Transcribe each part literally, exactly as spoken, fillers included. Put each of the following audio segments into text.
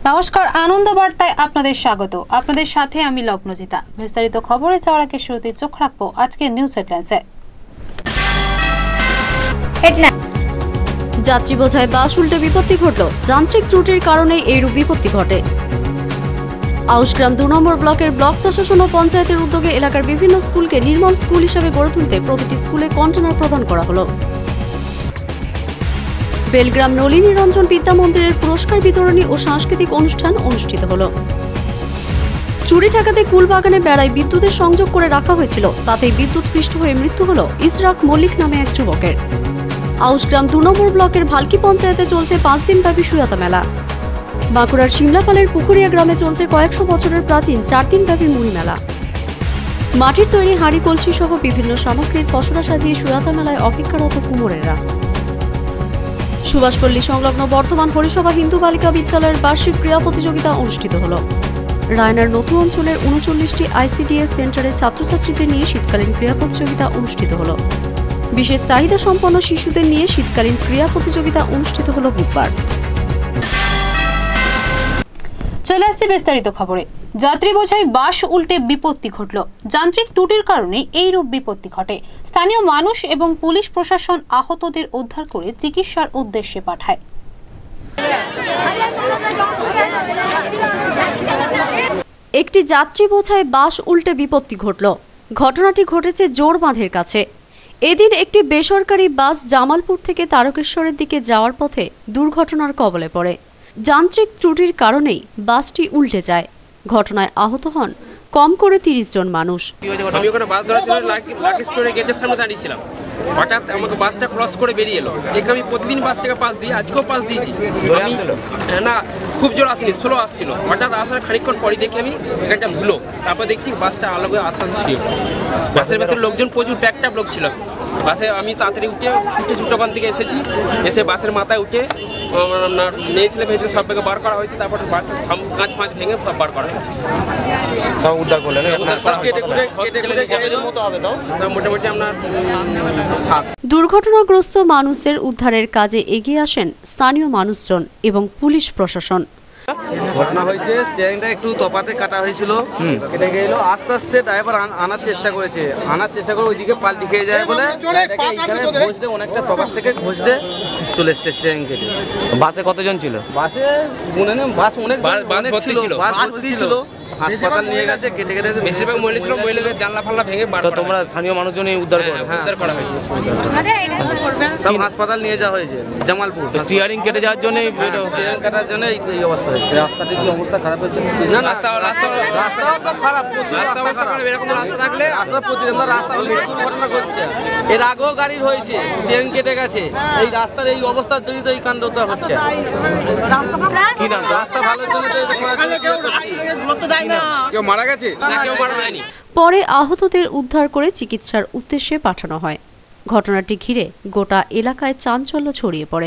নমস্কার, আনন্দ বার্তায় আপনাদের স্বাগত। আপনাদের সাথে আমি লগ্নজিতা। বিস্তারিত খবরে যাওয়ার আগে শুরুতে চোখ রাখবো আজকে নিউজ হেডলাইন্সে। হেডলাইন: যাত্রী বোঝাই বাস উল্টে বিপত্তি ঘটল। যান্ত্রিক ত্রুটির কারণে এইরূপ বিপত্তি ঘটে। আউশগ্রাম দু নম্বর ব্লকের ব্লক প্রশাসন ও পঞ্চায়েতের উদ্যোগে এলাকার বিভিন্ন স্কুলকে নির্মল স্কুল হিসেবে গড়ে তুলতে প্রতিটি স্কুলে কন্টেনার প্রদান করা হলো। বেলগ্রাম নলিনী রঞ্জন বিদ্যা মন্দিরের পুরস্কার বিতরণী ও সাংস্কৃতিক অনুষ্ঠান অনুষ্ঠিত হলো। চুরি ঠেকাতে কুলবাগানে বেড়ায় বিদ্যুতের সংযোগ করে রাখা হয়েছিল, তাতেই বিদ্যুৎ পৃষ্ঠ হয়ে মৃত্যু হলো ইসরাক মল্লিক নামে এক যুবকের। আউশগ্রাম দু নম্বর ব্লকের ভালকি পঞ্চায়েতে চলছে পাঁচ দিনব্যাপী সুয়াতা মেলা। বাঁকুড়ার শিমলাপালের পুকুরিয়া গ্রামে চলছে কয়েকশো বছরের প্রাচীন চার দিনব্যাপী মুড়ি মেলা। মাটির তৈরি হাঁড়ি কলসি সহ বিভিন্ন সামগ্রীর পসরা সাজিয়ে সুয়াতা মেলায় অপেক্ষারত কুমোরেরা। সুভাষপল্লী সংলগ্ন বর্ধমান হরিসভা হিন্দু বালিকা বিদ্যালয়ের বার্ষিক ক্রীড়া প্রতিযোগিতা অনুষ্ঠিত হল। রায়নার নতুন অঞ্চলের উনচল্লিশটি আইসিডিএস সেন্টারের ছাত্রছাত্রীদের নিয়ে শীতকালীন ক্রীড়া প্রতিযোগিতা অনুষ্ঠিত হল। বিশেষ চাহিদা সম্পন্ন শিশুদের নিয়ে শীতকালীন ক্রীড়া প্রতিযোগিতা অনুষ্ঠিত হল বুধবার। চলে আসছে বিস্তারিত খবরে। যাত্রী বোঝাই বাস উল্টে বিপত্তি ঘটল। যান্ত্রিক ত্রুটির কারণে এইরূপ বিপত্তি ঘটে। স্থানীয় মানুষ এবং পুলিশ প্রশাসন আহতদের উদ্ধার করে চিকিৎসার উদ্দেশ্যে পাঠায়। একটি যাত্রী বোঝাই বাস উল্টে বিপত্তি ঘটল। ঘটনাটি ঘটেছে জোরবাঁধের কাছে। এদিন একটি বেসরকারি বাস জামালপুর থেকে তারকেশ্বরের দিকে যাওয়ার পথে দুর্ঘটনার কবলে পড়ে। যান্ত্রিক ত্রুটির কারণেই বাসটি উল্টে যায়। ঘটনায় আহত হন কম করে তিরিশ জন মানুষ। আমি ওখানে বাস ধরার জন্য লাকি স্টোরে গেটের সামনে দাঁড়িয়েছিলাম। হঠাৎ আমাকে বাসটা ক্রস করে বেরিয়ে এলো। দেখে আমি প্রতিদিন বাস থেকে পাস দিই, আজকেও পাস দিয়েছি। আমি না খুব জোর আসেনি, স্লো আসছিল। হঠাৎ আসার খানিকক্ষণ পরে দেখি আমি এখানটা ভুলো, তারপর দেখছি বাসটা আলাদা আস্তে আস্তে ছিল। বাসের ভেতরে লোকজন প্রচুর প্যাকটাপ লোক ছিল। বাসে আমি তাড়াতাড়ি উঠে ছুটে ছুটে ওখান থেকে এসেছি। এসে বাসের মাথায় উঠে আপনার মেয়ে ছেলে ভেতরে সবাইকে বার করা হয়েছে। তারপর বাসের কাঁচ ফাঁচ ভেঙে বার করা হয়েছে। মোটামুটি আপনার দুর্ঘটনাগ্রস্ত মানুষদের উদ্ধারের কাজে এগিয়ে আসেন স্থানীয় মানুষজন এবং পুলিশ প্রশাসন। ঘটনা হয়েছে, স্টিয়ারিংটা একটু তপাতে কাটা হয়েছিল, কেটে গেল। আস্তে আস্তে ড্রাইভার আনার চেষ্টা করেছে, আনার চেষ্টা করে ওইদিকে পাল্টি খেয়ে যায় বলে এখানে ঘষতে অনেকটা তপাত থেকে ঘষতে চলে এসছে স্টিয়ারিং কেটে। বাসে কতজন ছিল? বাসে গুনে নেই, বাস অনেক অনেক ছিল, বাস ভর্তি ছিল। হাসপাতাল নিয়ে গেছে, কেটে কেটে বেশিরভাগ মহিলা ছিল। মহিলাদের জানলা ফাল্লা ভেঙে বার করা। তোমরা স্থানীয় মানুষজনই উদ্ধার করে উদ্ধার করা হয়েছে, সব হাসপাতাল নিয়ে যাওয়া হয়েছে জামালপুর। স্টিয়ারিং কেটে যাওয়ার জন্য স্টিয়ারিং কাটার জন্য এই অবস্থা হয়েছে। রাস্তাটির কি অবস্থা খারাপ হয়েছে? না, রাস্তা রাস্তা রাস্তা তো খারাপ, রাস্তা অবস্থা খারাপ। এরকম রাস্তা থাকলে রাস্তা প্রচুর আমরা রাস্তা হলে দুর্ঘটনা ঘটছে। এর আগেও গাড়ির হয়েছে, স্টিয়ারিং কেটে গেছে। এই রাস্তার এই অবস্থার জন্য তো এই কাণ্ডটা হচ্ছে। কি না রাস্তা ভালোর জন্য তো এটা করা হচ্ছে। কেউ মারা গেছে না, কেউ মারা যায়নি। পরে আহতদের উদ্ধার করে চিকিৎসার উদ্দেশ্যে পাঠানো হয়। ঘটনাটি ঘিরে গোটা এলাকায় চাঞ্চল্য ছড়িয়ে পড়ে।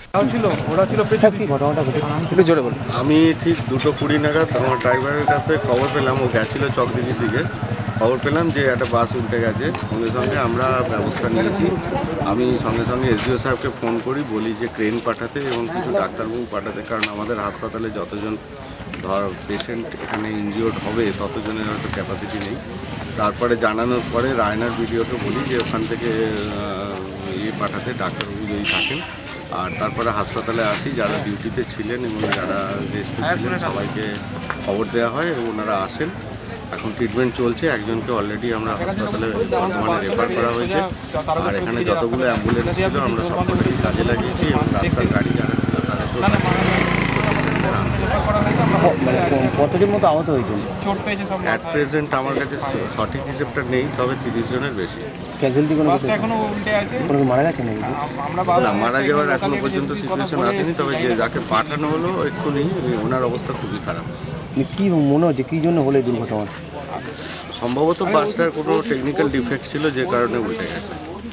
আমি ঠিক দুটো কুড়ি নাগাদ আমার ড্রাইভারের কাছে খবর পেলাম, ও গেছিল চকদিঘির দিকে। খবর পেলাম যে একটা বাস উল্টে গেছে। সঙ্গে সঙ্গে আমরা ব্যবস্থা নিয়েছি। আমি সঙ্গে সঙ্গে এসডিও সাহেবকে ফোন করি, বলি যে ক্রেন পাঠাতে এবং কিছু ডাক্তারবাবু পাঠাতে, কারণ আমাদের হাসপাতালে যতজন ধর পেশেন্ট এখানে ইনজিওর্ড হবে ততজনের হয়তো ক্যাপাসিটি নেই। তারপরে জানানোর পরে রায়নার ভিডিওকে বলি যে ওখান থেকে ইয়ে পাঠাতে, ডাক্তারবাবু যদি থাকেন। আর তারপরে হাসপাতালে আসি, যারা ডিউটিতে ছিলেন এবং যারা রেস্টে ছিলেন সবাইকে খবর দেওয়া হয় এবং ওনারা আসেন। এখন ট্রিটমেন্ট চলছে। একজনকে অলরেডি আমরা হাসপাতালে বর্তমানে রেফার করা হয়েছে। আর এখানে যতগুলো অ্যাম্বুলেন্স ছিল আমরা সবকটাকে কাজে লাগিয়েছি এবং রাস্তার গাড়ি যারা ছিল তাদেরকেও কতজন মতো আহত হয়েছিল? অ্যাট প্রেজেন্ট আমার কাছে সঠিক হিসেবটা নেই, তবে তিরিশ জনের বেশি। ক্যাজুয়ালিটি কোনো কোনো মারা গেছে নাকি? না, মারা যাওয়ার এখনো পর্যন্ত সিচুয়েশন আসেনি, তবে যে যাকে পাঠানো হলো এক্ষুনি ওনার অবস্থা খুবই খারাপ। কি মনে হচ্ছে কি জন্য হলো এই দুর্ঘটনা? সম্ভবত বাসটার কোনো টেকনিক্যাল ডিফেক্ট ছিল যে কারণে উল্টে গেছে।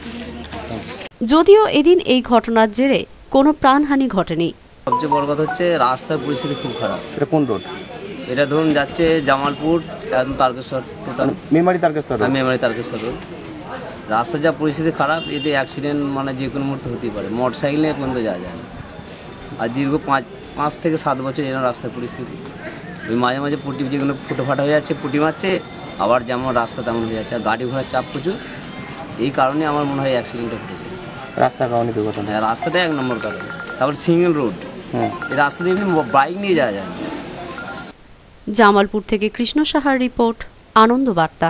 যদিও এদিন এই ঘটনার জেরে কোনো প্রাণহানি ঘটেনি। সবচেয়ে বড় কথা হচ্ছে রাস্তার পরিস্থিতি খুব খারাপ। এটা কোন রোড? এটা ধরুন যাচ্ছে জামালপুর একদম তারকেশ্বর, টোটাল মেমারি তারকেশ্বর। মেমারি তারকেশ্বর রোড। রাস্তার যা পরিস্থিতি খারাপ, এতে অ্যাক্সিডেন্ট মানে যে কোনো মুহূর্তে হতেই পারে। মোটর সাইকেল নিয়ে পর্যন্ত যাওয়া যায় না। আর দীর্ঘ পাঁচ পাঁচ থেকে সাত বছর এরকম রাস্তার পরিস্থিতি। ওই মাঝে মাঝে পুটি যেগুলো ফুটো ফাটা হয়ে যাচ্ছে, পুটি মারছে, আবার যেমন রাস্তা তেমন হয়ে যাচ্ছে, আর গাড়ি ঘোড়ার চাপ প্রচুর। এই কারণে আমার মনে হয় অ্যাক্সিডেন্টটা ঘটেছে। রাস্তার কারণে দুর্ঘটনা। হ্যাঁ, রাস্তাটা এক নম্বর কারণ। তারপর সিঙ্গেল রোড, হুম। এই রাস্তা দিয়ে এমনি বাইক নিয়ে যাওয়া যায় না। জামালপুর থেকে কৃষ্ণ সাহার রিপোর্ট, আনন্দ বার্তা।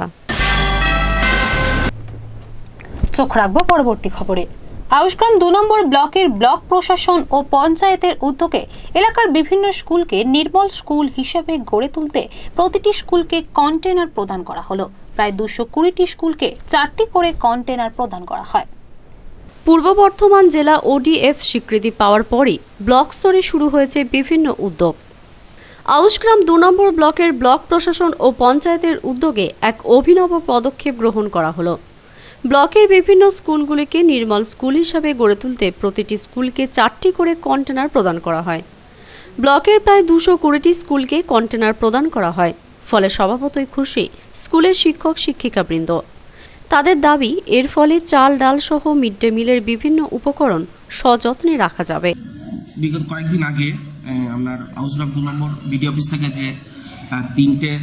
চোখ রাখবো পরবর্তী খবরে। আউশগ্রাম দু নম্বর ব্লকের ব্লক প্রশাসন ও পঞ্চায়েতের উদ্যোগে এলাকার বিভিন্ন স্কুলকে নির্মল স্কুল হিসেবে গড়ে তুলতে প্রতিটি স্কুলকে কন্টেনার প্রদান করা হলো। প্রায় দুশো কুড়িটি স্কুলকে চারটি করে কন্টেনার প্রদান করা হয়। পূর্ব বর্ধমান জেলা ওডিএফ স্বীকৃতি পাওয়ার পরই ব্লক স্তরে শুরু হয়েছে বিভিন্ন উদ্যোগ। আউশগ্রাম দু নম্বর ব্লকের ব্লক প্রশাসন ও পঞ্চায়েতের উদ্যোগে এক অভিনব পদক্ষেপ গ্রহণ করা হলো। ব্লকের বিভিন্ন স্কুলগুলিকে নির্মল স্কুল হিসাবে গড়ে তুলতে প্রতিটি স্কুলকে চারটি করে কন্টেনার প্রদান করা হয়। ব্লকের প্রায় দুশো কুড়িটি স্কুলকে কন্টেনার প্রদান করা হয়, ফলে স্বভাবতই খুশি স্কুলের শিক্ষক শিক্ষিকাবৃন্দ। তাদের দাবি, এর ফলে চাল ডাল সহ মিড ডে মিলের বিভিন্ন উপকরণ সযত্নে রাখা যাবে। বিগত কয়েকদিন আগে আপনার আউশগ্রাম দু নম্বর বিডি অফিস থেকে যে তিনটে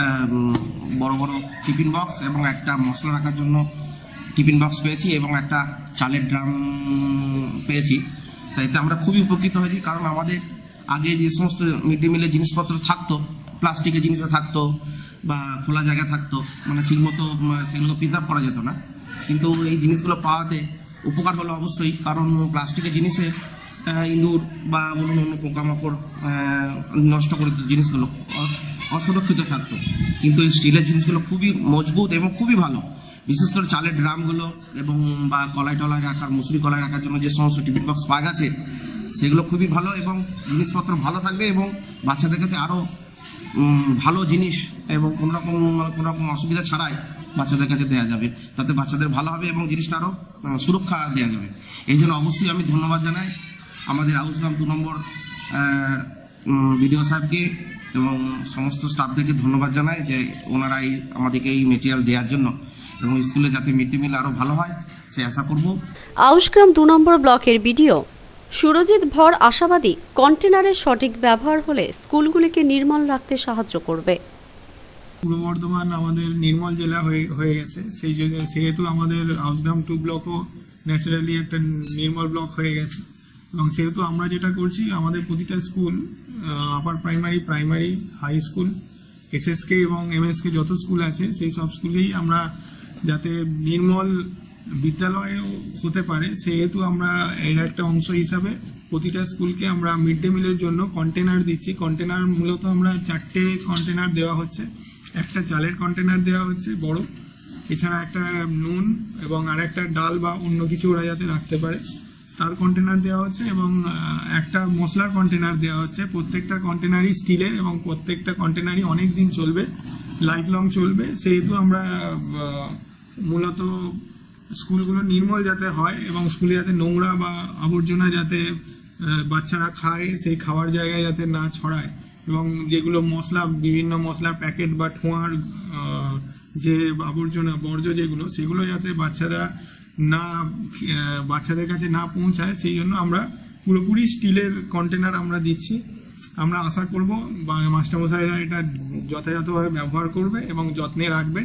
বড় বড় টিফিন বক্স এবং একটা মশলা রাখার জন্য টিফিন বক্স পেয়েছি এবং একটা চালের ড্রাম পেয়েছি। তাই এতে আমরা খুবই উপকৃত হয়েছি, কারণ আমাদের আগে যে সমস্ত মিড ডে মিলের জিনিসপত্র থাকতো, প্লাস্টিকের জিনিসও থাকতো বা খোলা জায়গা থাকতো, মানে ঠিকমতো সেগুলোকে প্রিজার্ভ করা যেত না। কিন্তু এই জিনিসগুলো পাওয়াতে উপকার হলো অবশ্যই, কারণ প্লাস্টিকের জিনিসে ইঁদুর বা বলুন অন্য পোকামাকড় নষ্ট করে জিনিসগুলো অসুরক্ষিত থাকতো। কিন্তু এই স্টিলের জিনিসগুলো খুবই মজবুত এবং খুবই ভালো। বিশেষ করে চালের ড্রামগুলো এবং বা কলাই টলাই রাখার, মুসুরি কলাই রাখার জন্য যে সমস্ত টিফিন বক্স পাওয়া গেছে, সেগুলো খুবই ভালো এবং জিনিসপত্র ভালো থাকবে এবং বাচ্চাদের কাছে আরও ভালো জিনিস এবং কোনো রকম কোনো রকম অসুবিধা ছাড়াই বাচ্চাদের কাছে দেওয়া যাবে, তাতে বাচ্চাদের ভালো হবে এবং জিনিসটা আরও সুরক্ষা দেওয়া যাবে। এই জন্য অবশ্যই আমি ধন্যবাদ জানাই আমাদের আউশগ্রাম দু নম্বর বিডিও সাহেবকে এবং সমস্ত স্টাফদেরকে ধন্যবাদ জানাই যে ওনারা এই আমাদেরকে এই মেটেরিয়াল দেওয়ার জন্য, এবং স্কুলে যাতে মিড ডে মিল আরও ভালো হয় সে আশা করব। আউশগ্রাম দু নম্বর ব্লকের বিডিও সুরজিৎ ভর আশাবাদী, কন্টেনারের সঠিক ব্যবহার হলে স্কুলগুলিকে নির্মল রাখতে সাহায্য করবে। পূর্ব বর্ধমান আমাদের নির্মল জেলা হয়ে হয়ে গেছে, সেই জন্য সেহেতু আমাদের আউশগ্রাম টু ব্লকও ন্যাচারালি একটা নির্মল ব্লক হয়ে গেছে। এবং সেহেতু আমরা যেটা করছি, আমাদের প্রতিটা school, upper primary, primary, high school, SSK এবং এমএসকে যত স্কুল আছে, সেই সব স্কুলেই আমরা যাতে নির্মল বিদ্যালয়েও হতে পারে, সেহেতু আমরা এর একটা অংশ হিসাবে প্রতিটা স্কুলকে আমরা মিড ডে মিলের জন্য কন্টেনার দিচ্ছি। কন্টেনার মূলত আমরা চারটে কন্টেনার দেওয়া হচ্ছে। একটা চালের কন্টেনার দেওয়া হচ্ছে বড়, এছাড়া একটা নুন এবং আর একটা ডাল বা অন্য কিছু ওরা যাতে রাখতে পারে তার কন্টেনার দেওয়া হচ্ছে, এবং একটা মশলার কন্টেনার দেওয়া হচ্ছে। প্রত্যেকটা কন্টেনারই স্টিলের এবং প্রত্যেকটা কন্টেনারই অনেক দিন চলবে, লাইফ লং চলবে। সেহেতু আমরা মূলত স্কুলগুলো নির্মল যাতে হয় এবং স্কুলে যাতে নোংরা বা আবর্জনা যাতে বাচ্চারা খায়, সেই খাওয়ার জায়গায় যাতে না ছড়ায়, এবং যেগুলো মশলা, বিভিন্ন মশলার প্যাকেট বা ঠোঁয়ার যে আবর্জনা বর্জ্য যেগুলো, সেগুলো যাতে বাচ্চারা না বাচ্চাদের কাছে না পৌঁছায়, সেই জন্য আমরা পুরোপুরি স্টিলের কন্টেনার আমরা দিচ্ছি। আমরা আশা করব মাস্টারমশাইরা এটা যথাযথভাবে ব্যবহার করবে এবং যত্নে রাখবে।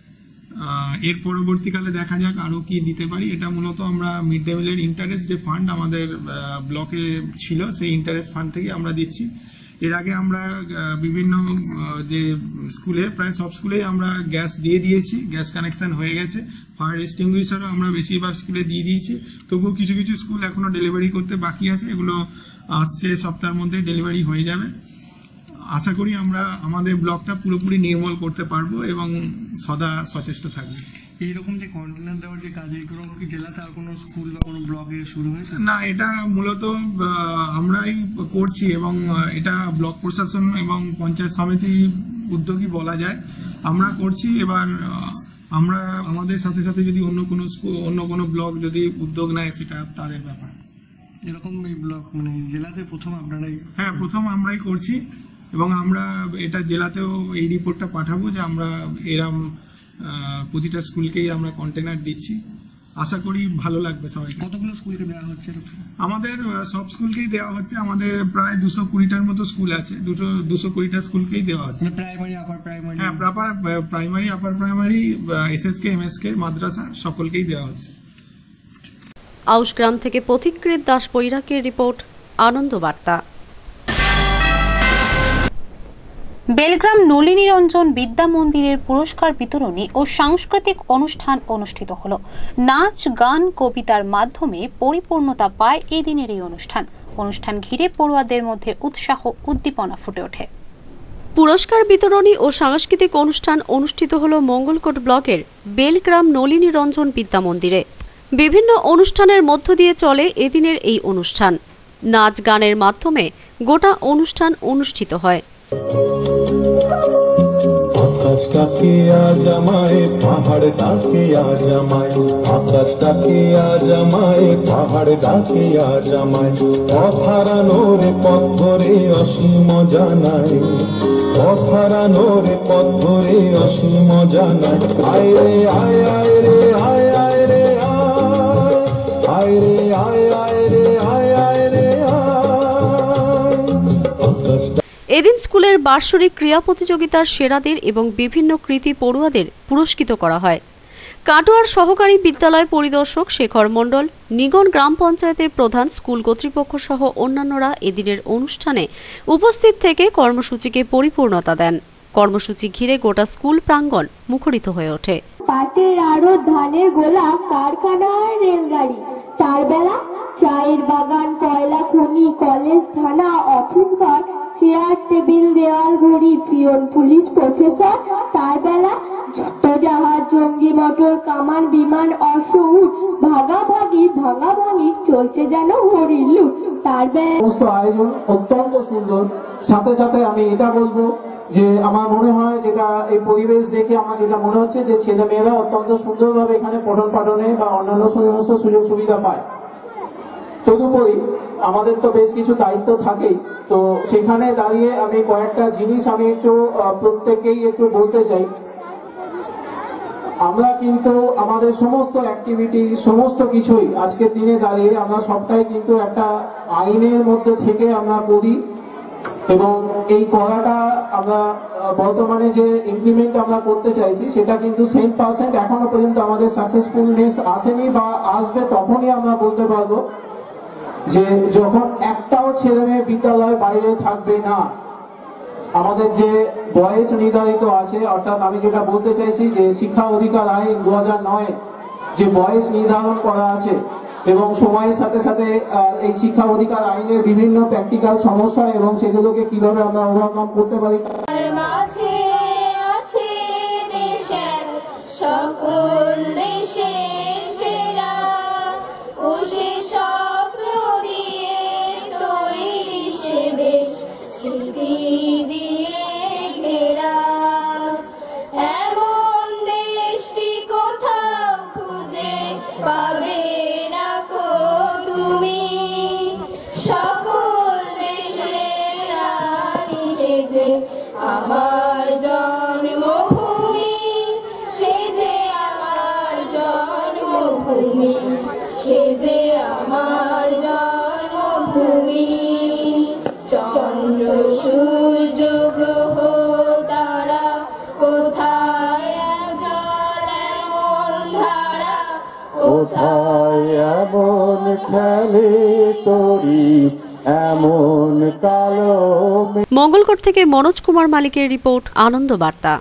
এর পরবর্তীকালে দেখা যাক আরও কি দিতে পারি। এটা মূলত আমরা মিড ডে মিলের ইন্টারেস্ট যে ফান্ড আমাদের ব্লকে ছিল, সেই ইন্টারেস্ট ফান্ড থেকে আমরা দিচ্ছি। এর আগে আমরা বিভিন্ন যে স্কুলে, প্রায় সব স্কুলেই আমরা গ্যাস দিয়ে দিয়েছি, গ্যাস কানেকশন হয়ে গেছে। ফায়ার এক্সটিংগুইশারও আমরা বেশিরভাগ স্কুলে দিয়ে দিয়েছি। তবুও কিছু কিছু স্কুল এখনও ডেলিভারি করতে বাকি আছে, এগুলো আসছে সপ্তাহের মধ্যে ডেলিভারি হয়ে যাবে। আশা করি আমরা আমাদের ব্লকটা পুরোপুরি নির্মল করতে পারবো এবং সদা সচেষ্ট থাকবো। এইরকম যে কন্টেনার দেওয়ার যে কাজ, এইগুলো কি জেলাতে আর কোনো স্কুল বা কোনো ব্লকে শুরু হয়েছে? না, এটা মূলত আমরাই করছি এবং এটা ব্লক প্রশাসন এবং পঞ্চায়েত সমিতি উদ্যোগী বলা যায়, আমরা করছি। এবার আমরা আমাদের সাথে সাথে যদি অন্য কোনো স্কুল, অন্য কোনো ব্লক যদি উদ্যোগ নেয়, সেটা তাদের ব্যাপার। এরকম এই ব্লক মানে জেলাতে প্রথম আপনারাই? হ্যাঁ, প্রথম আমরাই করছি এবং আমরা এটা জেলাতেও এই রিপোর্টটা পাঠাবো যে আমরা এরম প্রতিটা স্কুলকেই আমরা কন্টেনার দিচ্ছি। আশা করি ভালো লাগবে সবাই। কতগুলো স্কুলকে দেওয়া হচ্ছে? আমাদের আহ, সব স্কুলকেই দেওয়া হচ্ছে। আমাদের প্রায় দুশো কুড়িটার মতো স্কুল আছে, দুটো দুশো কুড়িটা স্কুলকেই দেওয়া হচ্ছে। Primary upper primary? হ্যাঁ, proper primary, upper primary, S S K, M S K, মাদ্রাসা সকলকেই দেওয়া হচ্ছে। আউশগ্রাম থেকে পথিকৃৎ দাস বৈরাগীর রিপোর্ট, আনন্দ বার্তা। বেলগ্রাম নলিনী রঞ্জন বিদ্যা মন্দিরের পুরস্কার বিতরণী ও সাংস্কৃতিক অনুষ্ঠান অনুষ্ঠিত হলো। নাচ, গান, কবিতার মাধ্যমে পরিপূর্ণতা পায় এই দিনের এই অনুষ্ঠান। অনুষ্ঠান ঘিরে পড়ুয়াদের মধ্যে উৎসাহ উদ্দীপনা ফুটে ওঠে। পুরস্কার বিতরণী ও সাংস্কৃতিক অনুষ্ঠান অনুষ্ঠিত হলো মঙ্গলকোট ব্লকের বেলগ্রাম নলিনী রঞ্জন বিদ্যা মন্দিরে। বিভিন্ন অনুষ্ঠানের মধ্য দিয়ে চলে এদিনের এই অনুষ্ঠান। নাচ গানের মাধ্যমে গোটা অনুষ্ঠান অনুষ্ঠিত হয়। আকাশটাকে আজ আমায় পাহাড় ডাকে আজ আমায়, আকাশটাকে আজ আমায় পাহাড় ডাকে আজ আমায়, পথ হারানোর পথ ধরে অসীম জানাই, পথ হারানোর পথ ধরে অসীম জানাই। আয় রে আয় আয় রে আয় আয় রে আয়, আয় রে আয় আয় রে আয় আয় রে আয়। এদিন স্কুলের বার্ষিক ক্রীড়া প্রতিযোগিতার সেরাদের এবং বিভিন্ন কৃতি পড়ুয়াদের পুরস্কৃত করা হয়। কাটোয়ার সহকারী বিদ্যালয় পরিদর্শক শেখর মণ্ডল, নিগন গ্রাম পঞ্চায়েতের প্রধান, স্কুল কর্তৃপক্ষ সহ অন্যান্যরা এদিনের অনুষ্ঠানে উপস্থিত থেকে কর্মসূচিকে পরিপূর্ণতা দেন। কর্মসূচি ঘিরে গোটা স্কুল প্রাঙ্গণ মুখরিত হয়ে ওঠে। পাটের আড়ত, ধানের গোলা, কারখানা আর রেলগাড়ি, তার বেলা চায়ের বাগান, কয়লা খনি, কলেজ, থানা, অফিস ঘর, চেয়ার টেবিল, দেওয়াল ঘড়ি, পিয়ন, পুলিশ, প্রফেসর, তার বেলা যত জাহাজ, জঙ্গি, মোটর, কামান, বিমান, অশ্ব, উট, ভাগাভাগি ভাঙাভাঙি চলছে যেন হরির লুট। তার বেলা সমস্ত আয়োজন অত্যন্ত সুন্দর। সাথে সাথে আমি এটা বলবো যে আমার মনে হয় যেটা এই পরিবেশ দেখে আমার যেটা মনে হচ্ছে যে ছেলে মেয়েরা অত্যন্ত সুন্দরভাবে এখানে পঠন পাঠনে বা অন্যান্য সমস্ত সুযোগ সুবিধা পায়। তদুপরি আমাদের তো বেশ কিছু দায়িত্ব থাকেই, তো সেখানে দাঁড়িয়ে আমি কয়েকটা জিনিস আমি একটু প্রত্যেককেই একটু বলতে চাই। আমরা কিন্তু আমাদের সমস্ত অ্যাক্টিভিটি, সমস্ত কিছুই আজকের দিনে দাঁড়িয়ে আমরা সবটাই কিন্তু একটা আইনের মধ্যে থেকে আমরা করি, এবং এই করাটা আমরা বর্তমানে যে ইমপ্লিমেন্ট আমরা করতে চাইছি সেটা কিন্তু সেম পার্সেন্ট এখনো পর্যন্ত আমাদের সাকসেসফুলনেস আসেনি বা আসবে। তখনই আমরা বলতে পারবো যে যখন একটাও ছেলে মেয়ে বিদ্যালয় বাইরে থাকবে না। আমাদের যে বয়স নির্ধারিত আছে, অর্থাৎ আমি যেটা বলতে চাইছি যে শিক্ষা অধিকার আইন দু হাজার নয় যে বয়স নির্ধারণ করা আছে, এবং সময়ের সাথে সাথে এই শিক্ষা অধিকার আইনের বিভিন্ন প্র্যাকটিক্যাল সমস্যা এবং সেগুলোকে কিভাবে আমরা ওভারকাম করতে পারি। সকল দেশের সেরা স্বপ্ন দিয়ে তৈরি সে দেশ, স্মৃতি দিয়ে ঘেরা, এমন দেশটি কোথাও খুঁজে পাবে না কো তুমি। সকল দেশের রানী সে যে আমার জন্মভূমি, সে যে আমার জন্মভূমি, সে যে আমার জন্মভূমি। চন্দ্র সূর্য গ্রহ তারা কোথায় জল এমন ধারা, কোথায় এমন খেলে তরি এমন কালো। মঙ্গলকোট থেকে মনোজ কুমার মালিকের রিপোর্ট, আনন্দ বার্তা।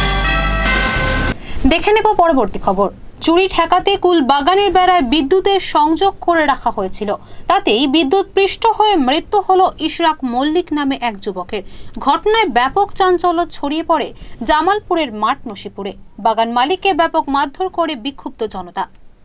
দেখে নেব পরবর্তী খবর। চুরি ঠেকাতে কুল বাগানের বেড়ায় বিদ্যুতের সংযোগ করে রাখা হয়েছিল, তাতেই বিদ্যুৎ পৃষ্ঠ হয়ে মৃত্যু হলো ইশরাক মল্লিক নামে এক যুবকের। ঘটনায় ব্যাপক চাঞ্চল্য ছড়িয়ে পড়ে জামালপুরের মাঠ নসিপুরে। বাগান মালিককে ব্যাপক মারধর করে বিক্ষুব্ধ জনতা।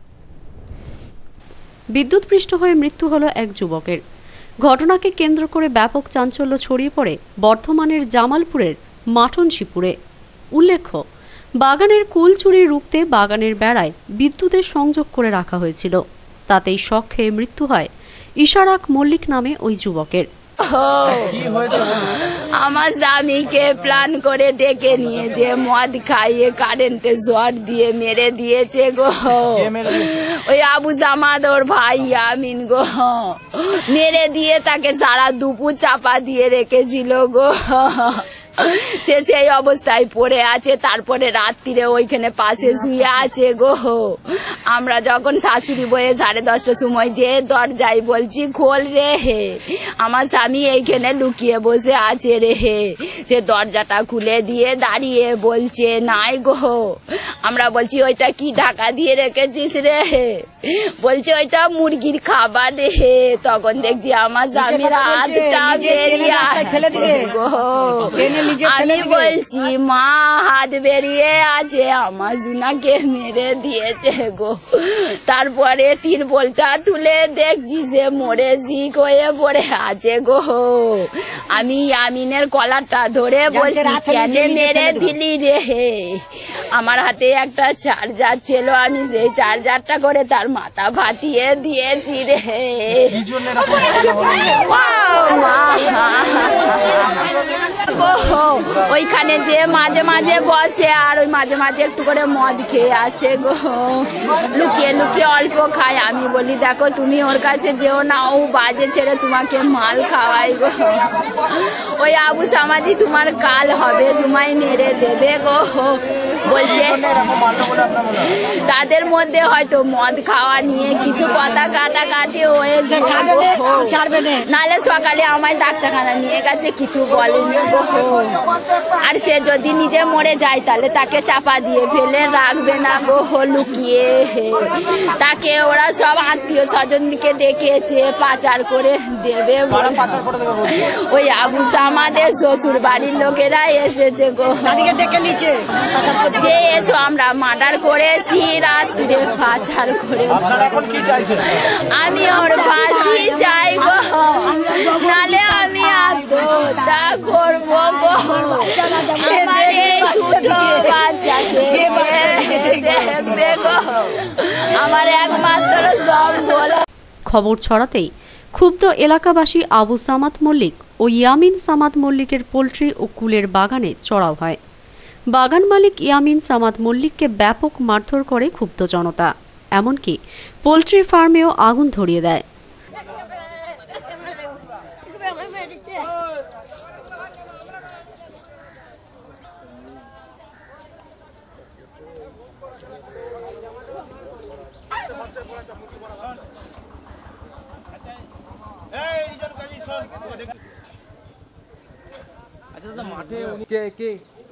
বিদ্যুৎ পৃষ্ঠ হয়ে মৃত্যু হলো এক যুবকের। ঘটনাকে কেন্দ্র করে ব্যাপক চাঞ্চল্য ছড়িয়ে পড়ে বর্ধমানের জামালপুরের মাঠনশিপুরে। উল্লেখ্য, বাগানের কুল চুরি রুখতে বাগানের বেড়ায় বিদ্যুতের সংযোগ করে রাখা হয়েছিল, তাতেই শক খেয়ে মৃত্যু হয় ইশরাক মল্লিক নামে ওই যুবকের। আমার স্বামীকে প্ল্যান করে ডেকে নিয়ে যে মদ খাইয়ে কারেন্টে জট দিয়ে মেরে দিয়েছে গো। ওই আবু জামাদ ওর ভাই আমিন গো, মেরে দিয়ে তাকে সারা দুপুর চাপা দিয়ে রেখেছিল গো। সে সেই অবস্থায় পড়ে আছে, তারপরে রাত্রিরে ওইখানে পাশে শুয়ে আছে গো। আমরা যখন শাশুড়ি বয়ে সাড়ে দশটার সময় যে দরজায় বলছি খোল রে হে, আমার স্বামী এইখানে লুকিয়ে বসে আছে রে হে, সে দরজাটা খুলে দিয়ে দাঁড়িয়ে বলছে নাই গো। আমরা বলছি ওইটা কি ঢাকা দিয়ে রেখেছিস রে হে, বলছে ওইটা মুরগির খাবার রে হে। তখন দেখছি আমার স্বামীর হাতটা বেরিয়ে ফেলে দিয়ে গো। আমি বলছি মা হাত বেরিয়ে আছে, আমার জুনাকে মেরে দিয়েছে গো। তারপরে তিন বলটা তুলে দেখছি সে মরে জিক হয়ে পড়ে আছে গো। আমি আমিনের কলারটা ধরে বলছি কেন মেরে দিলি রে হে। আমার হাতে একটা চার্জার ছিল, আমি সেই চার্জারটা করে তার মাথা ফাটিয়ে দিয়েছি রে। ওইখানে যে মাঝে মাঝে বসে আর ওই মাঝে মাঝে একটু করে মদ খেয়ে আসে গো, লুকিয়ে লুকিয়ে অল্প খায়। আমি বলি দেখো তুমি ওর কাছে যেও না, ও বাজে ছেড়ে তোমাকে মাল খাওয়াই গো। ওই আবু সামাদি তোমার কাল হবে, তোমায় মেরে দেবে গো বলছে। তাদের মধ্যে হয়তো মদ খাওয়া নিয়ে কিছু কথা কাটাকাটি হয়েছে, নালে সকালে আমায় ডাক্তারখানা নিয়ে গেছে, কিছু বলেনি গো। আর সে যদি নিজে মরে যায় তাহলে তাকে চাপা দিয়ে ফেলে রাখবে না গো লুকিয়ে। তাকে ওরা সব আত্মীয় স্বজন দিকে দেখেছে পাচার করে দেবে। ওই আবু সামাদের শ্বশুর বাড়ির লোকেরা এসেছে গো, ডেকে নিচ্ছে যে এসো আমরা মার্ডার করেছি রাত্রে পাচার করে। আমি ওর ফাঁসি চাই গো, নালে আমি আত্মহত্যা করবো গো। আমার এই ছোট বাচ্চাকে দেখবে গো, আমার একমাত্র সম্বল। খবর ছড়াতেই ক্ষুব্ধ এলাকাবাসী আবু সামাদ মল্লিক ও ইয়ামিন সামাদ মল্লিকের পোল্ট্রি ও কুলের বাগানে চড়াও হয়। বাগান মালিক ইয়ামিন সামাদ মল্লিককে ব্যাপক মারধর করে ক্ষুব্ধ জনতা, এমনকি পোল্ট্রি ফার্মেও আগুন ধরিয়ে দেয়। মাঠে কে কে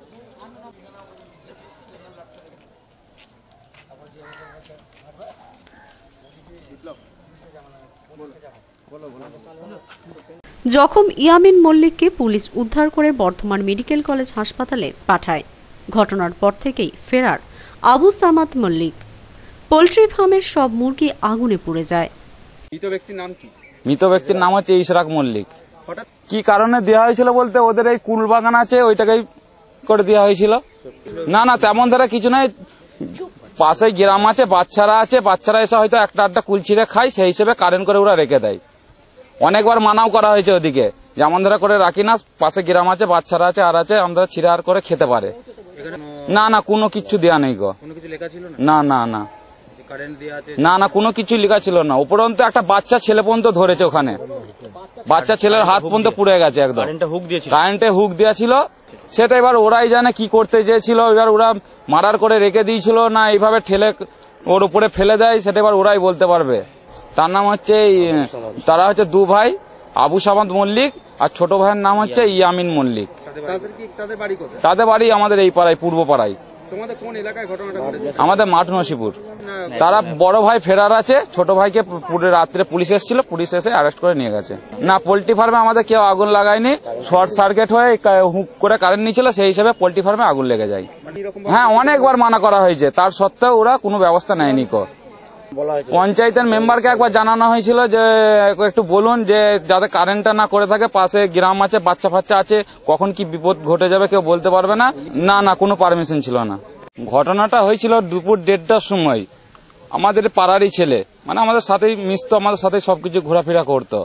জখম ইয়ামিন মল্লিককে পুলিশ উদ্ধার করে বর্ধমান মেডিকেল কলেজ হাসপাতালে পাঠায়। ঘটনার পর থেকেই ফেরার আবু সামাদ মল্লিক। পোল্ট্রি ফার্মের সব মুরগি আগুনে পুড়ে যায়। মৃত ব্যক্তির নাম কি? মৃত ব্যক্তির নাম হচ্ছে ইশরাক মল্লিক। কি কারণে দেওয়া হয়েছিল বলতে ওদের এই কুল বাগান আছে ওইটাকেই করে দেওয়া হয়েছিল। না না তেমন ধারা কিছু নাই, পাশে গ্রাম আছে, বাচ্চারা আছে, বাচ্চারা এসে হয়তো একটা আটটা কুল ছিঁড়ে খায়, সেই হিসেবে কারেন্ট করে ওরা রেখে দেয়। অনেকবার মানাও করা হয়েছে ওদিকে যেমন ধরা করে রাখি না, পাশে গ্রাম আছে, বাচ্চারা আছে আর আছে, আমরা ছিঁড়ে আর করে খেতে পারে। না না কোনো কিছু দেওয়া নেই গো, না না না না না কোনো কিছু লেখা ছিল না। উপরন্ত একটা বাচ্চা ছেলে পর্যন্ত ধরেছে ওখানে, বাচ্চা ছেলের হাত পর্যন্ত পুড়ে গেছে একদম, কারেন্টে হুক দেওয়া ছিল। সেটা এবার ওরাই জানে কি করতে চেয়েছিল, এবার ওরা মার্ডার করে রেখে দিয়েছিল না এইভাবে ঠেলে ওর উপরে ফেলে দেয়, সেটা এবার ওরাই বলতে পারবে। তার নাম হচ্ছে তারা হচ্ছে দু ভাই, আবু সামাদ মল্লিক আর ছোট ভাইয়ের নাম হচ্ছে ইয়ামিন মল্লিক। তাদের বাড়ি আমাদের এই পাড়ায়, পূর্ব পাড়ায়। আমাদের মাঠ নসিপুর। তারা বড় ভাই ফেরার আছে, ছোট ভাইকে রাত্রে পুলিশ এসেছিল, পুলিশ এসে অ্যারেস্ট করে নিয়ে গেছে। না পোল্ট্রি ফার্মে আমাদের কেউ আগুন লাগায়নি, শর্ট সার্কিট হয়ে হুক করে কারেন্ট নিয়েছিল, সেই হিসেবে পোল্ট্রি ফার্মে আগুন লেগে যায়। হ্যাঁ অনেকবার মানা করা হয়েছে, তার সত্ত্বেও ওরা কোনো ব্যবস্থা নেয়নি। কো পঞ্চায়েতের মেম্বারকে একবার জানানো হয়েছিল যে একটু বলুন যে যাতে কারেন্টটা না করে থাকে, পাশে গ্রাম আছে, বাচ্চা ফাচ্চা আছে, কখন কি বিপদ ঘটে যাবে কেউ বলতে পারবে না। না না কোনো পারমিশন ছিল না। ঘটনাটা হয়েছিল দুপুর দেড়টার সময়। আমাদের পাড়ারই ছেলে, মানে আমাদের সাথেই মিশতো, আমাদের সাথে সবকিছু ঘোরাফেরা করতো।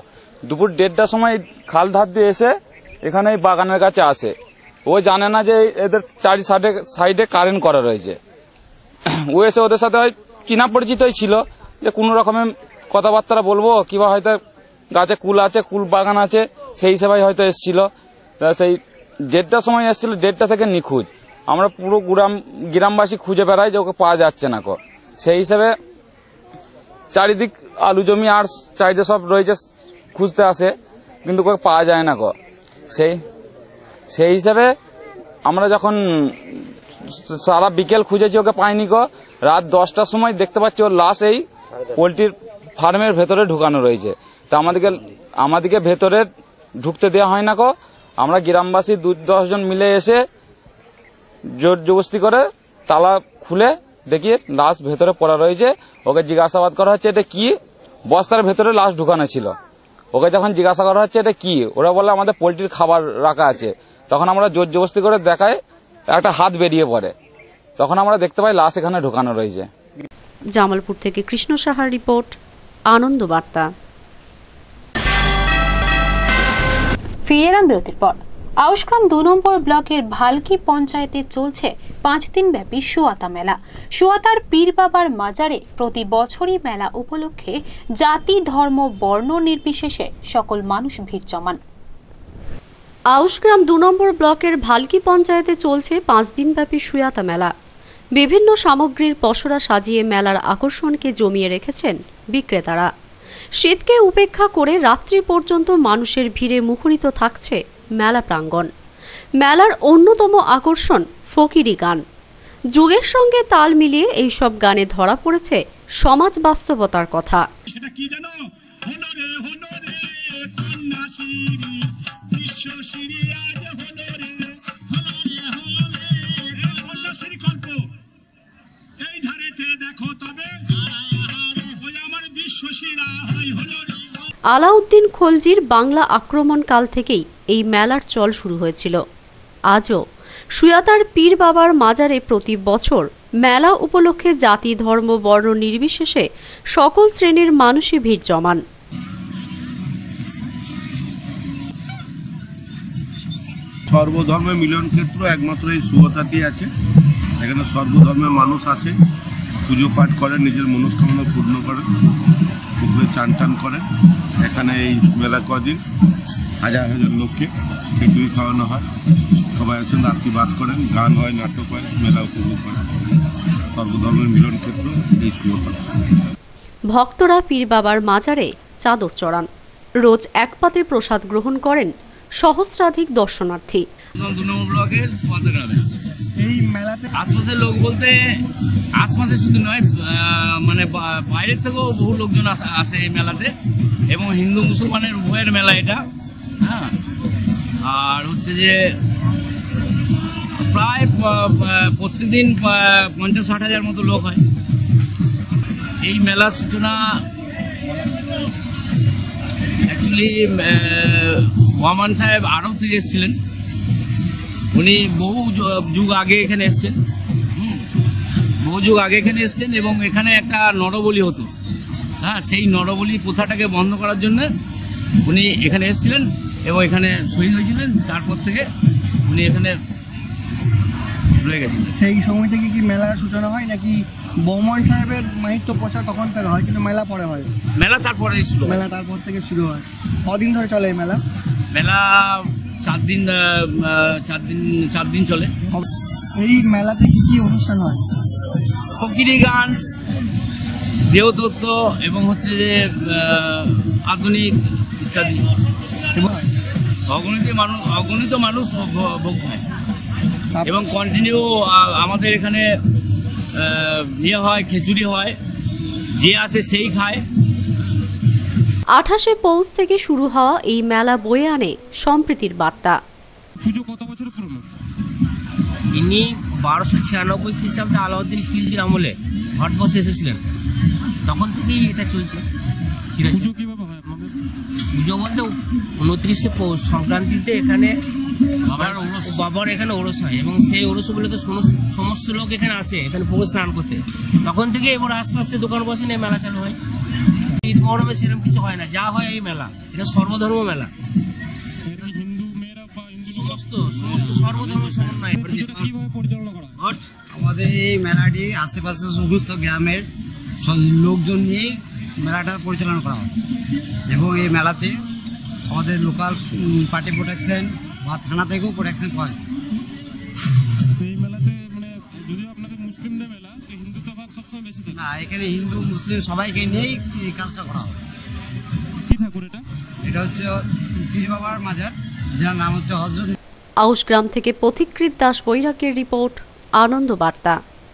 দুপুর দেড়টার সময় খাল ধার দিয়ে এসে এখানে এই বাগানের কাছে আসে। ও জানে না যে এদের চারি সাইডে সাইডে কারেন্ট করা রয়েছে। ও এসে ওদের সাথে হয় চিনা পরিচিতই ছিল, যে কোনো রকমের কথাবার্তা বলবো কিংবা হয়তো গাছে কুল আছে, কুল বাগান আছে, সেই হিসেবে হয়তো এসেছিল। সেই দেড়টার সময় এসেছিল, দেড়টা থেকে নিখোঁজ। আমরা পুরো গ্রাম গ্রামবাসী খুঁজে বেড়াই যে ওকে পাওয়া যাচ্ছে না। কো সেই হিসেবে চারিদিক আলু জমি আর চারিদিকে সব রয়েছে, খুঁজতে আসে কিন্তু ওকে পাওয়া যায় না। কো সেই সেই হিসেবে আমরা যখন সারা বিকেল খুঁজেছি ওকে পাইনি। কো রাত দশটার সময় দেখতে পাচ্ছি ওর লাশ এই পোলট্রির ফার্মের ভেতরে ঢুকানো রয়েছে। তা আমাদেরকে আমাদেরকে ভেতরে ঢুকতে দেওয়া হয় না। কো আমরা গ্রামবাসী দু দশ জন মিলে এসে জোর জবরদস্তি করে তালা খুলে দেখি লাশ ভেতরে পড়া রয়েছে। ওকে জিজ্ঞাসাবাদ করা হচ্ছে এটা কি, বস্তার ভেতরে লাশ ঢুকানো ছিল। ওকে যখন জিজ্ঞাসা করা হচ্ছে এটা কি, ওরা বলে আমাদের পোলট্রির খাবার রাখা আছে। তখন আমরা জোর জবরদস্তি করে দেখায়, একটা হাত বেরিয়ে পড়ে, তখন আমরা দেখতে পাই লাশ এখানে ঢুকানো রয়েছে। জামালপুর থেকে কৃষ্ণ সাহার রিপোর্ট, আনন্দ বার্তা। ফিরে এলাম বিরতির পর। আউশগ্রাম দু নম্বর ব্লকের ভালকি পঞ্চায়েতে চলছে পাঁচ দিন ব্যাপী সুয়াতা মেলা। সুয়াতার পীর বাবার মাজারে প্রতি বছরই মেলা উপলক্ষে জাতি, ধর্ম, বর্ণ নির্বিশেষে সকল মানুষ ভিড় জমান। আউশগ্রাম দু নম্বর ব্লকের ভালকি পঞ্চায়েতে চলছে পাঁচ দিনব্যাপী সুয়াতা মেলা। বিভিন্ন সামগ্রীর পসরা সাজিয়ে মেলার আকর্ষণকে জমিয়ে রেখেছেন বিক্রেতারা। শীতকে উপেক্ষা করে রাত্রি পর্যন্ত মানুষের ভিড়ে মুখরিত থাকছে মেলা প্রাঙ্গণ। মেলার অন্যতম আকর্ষণ ফকিরি গান। যুগের সঙ্গে তাল মিলিয়ে এই সব গানে ধরা পড়েছে সমাজ বাস্তবতার কথা। আলাউদ্দিন খলজির বাংলা আক্রমণকাল থেকেই এই মেলার চল শুরু হয়েছিল। আজও সুয়াতার পীর বাবার মাজারে প্রতি বছর মেলা উপলক্ষে জাতি, ধর্ম, বর্ণ নির্বিশেষে সকল শ্রেণীর মানুষই ভিড় জমান। সর্বধর্মের মিলন ক্ষেত্র একমাত্র এই সুয়াতাতেই আছে। এখানে সর্বধর্মের মানুষ আসে, পুজো পাঠ করে, নিজের মনস্কামনা পূর্ণ করে, পুকুরে চান টান করে। এখানে এই মেলা কদিন হাজার হাজার লোককে খিচুড়ি খাওয়ানো হয়। সবাই আসেন, রাত্রি বাস করেন, গান হয়, নাটক হয়, মেলা উপভোগ করে। সর্বধর্মের মিলন ক্ষেত্র এই সুয়াতা। ভক্তরা পীর বাবার মাজারে চাদর চড়ান। রোজ এক পাতে প্রসাদ গ্রহণ করেন সহস্রাধিক দর্শনার্থী। এই মেলাতে আশপাশের লোক বলতে আশপাশে শুধু নয়, মানে বাইরের থেকেও বহু লোকজন আসে এই মেলাতে, এবং হিন্দু মুসলমানের উভয়ের মেলা এটা। হ্যাঁ, আর হচ্ছে যে প্রায় প্রত্যেকদিন পঞ্চাশ ষাট হাজার মতো লোক হয়। এই মেলার সূচনা অ্যাকচুয়ালি ওয়ামান সাহেব আরব থেকে এসেছিলেন। উনি বহু যুগ আগে এখানে এসছেন, বহু যুগ আগে এখানে এসছেন এবং এখানে একটা নরবলি হতো। হ্যাঁ, সেই নরবলি প্রথাটাকে বন্ধ করার জন্য উনি এখানে এসেছিলেন এবং এখানে শহীদ হয়েছিলেন। তারপর থেকে উনি এখানে রয়ে গেছিলেন। সেই সময় থেকে কি মেলার সূচনা হয় নাকি বৌমন সাহেবের মাহিত্য প্রচার তখন থেকে হয়, কিন্তু মেলা পরে হয়? মেলা তারপরে শুরু, মেলা তারপর থেকে শুরু হয়। কদিন ধরে চলে এই মেলা? মেলা চার দিন চার দিন চার দিন চলে। এই মেলাতে কি কি অনুষ্ঠান হয়? ফকিরি গান, দেহতত্ত্ব এবং হচ্ছে যে আধুনিক ইত্যাদি। অগণিত মানুষ অগণিত মানুষ ভোগ হয় এবং কন্টিনিউ আমাদের এখানে ইয়ে হয়, খিচুড়ি হয়, যে আসে সেই খায়। আঠাশে পৌষ থেকে শুরু হওয়া এই মেলা বয়ে আনে সম্প্রীতির বার্তা। পুজো কত বছর পুরনো? ইনি বারোশো ছিয়ানব্বই খ্রিস্টাব্দে আলাউদ্দিন খিলজির আমলে ভারতবর্ষে এসেছিলেন, তখন থেকেই এটা চলছে। পুজো কিভাবে হয় আপনাদের? পুজো বলতে উনত্রিশে পৌষ সংক্রান্তিতে এখানে বাবার এখানে ওরস হয় এবং সেই ওরস উপলক্ষে সমস্ত লোক এখানে আসে এখানে পুকুরে স্নান করতে। তখন থেকে এবার আস্তে আস্তে দোকান বসে নিয়ে মেলা চালু হয়। ঈদ মহরমে সেরকম কিছু হয় না, যা হয় এই মেলা, এটা সর্বধর্ম মেলা, সমস্ত সমস্ত সর্বধর্ম সমন্বয়। আমাদের এই মেলাটি আশেপাশে সমস্ত গ্রামের লোকজন নিয়ে মেলাটা পরিচালনা করা হয় এবং এই মেলাতে আমাদের লোকাল পার্টি প্রোটেকশন বা থানা থেকেও প্রোটেকশন পাওয়া যায়। না, এখানে হিন্দু মুসলিম সবাইকে নিয়েই এই কাজটা করা হয়। এটা হচ্ছে পীর বাবার মাজার, যার নাম হচ্ছে হজরত। আউশগ্রাম থেকে পথিকৃত দাস বৈরাগের রিপোর্ট, আনন্দ বার্তা।